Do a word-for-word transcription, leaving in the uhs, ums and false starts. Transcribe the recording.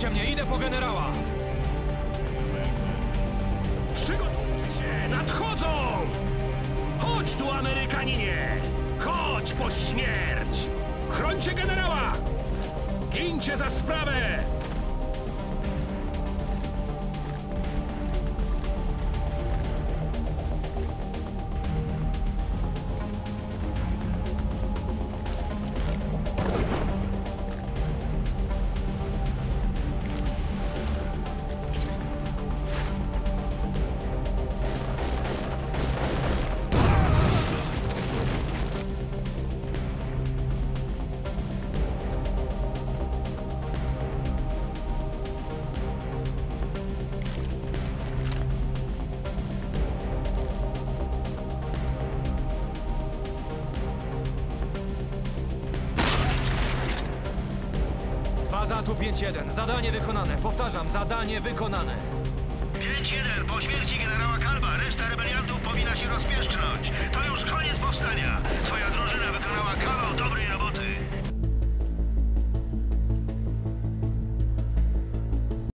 Zostawcie mnie, idę po generała! Przygotujcie się! Nadchodzą! Chodź tu, Amerykaninie! Chodź po śmierć! Chrońcie generała! Gincie za sprawę! Baza tu pięć jeden. Zadanie wykonane. Powtarzam, zadanie wykonane. pięć jeden. Po śmierci generała Kalba reszta rebeliantów powinna się rozpieszcznąć. To już koniec powstania. Twoja drużyna wykonała kawał dobrej roboty.